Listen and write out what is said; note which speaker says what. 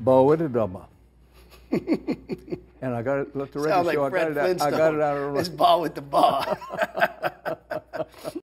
Speaker 1: Bawitdaba. And I got it, let the record
Speaker 2: Sound like
Speaker 1: show,
Speaker 2: Fred
Speaker 1: I got it out of
Speaker 2: Flintstone. It's Bawitdaba.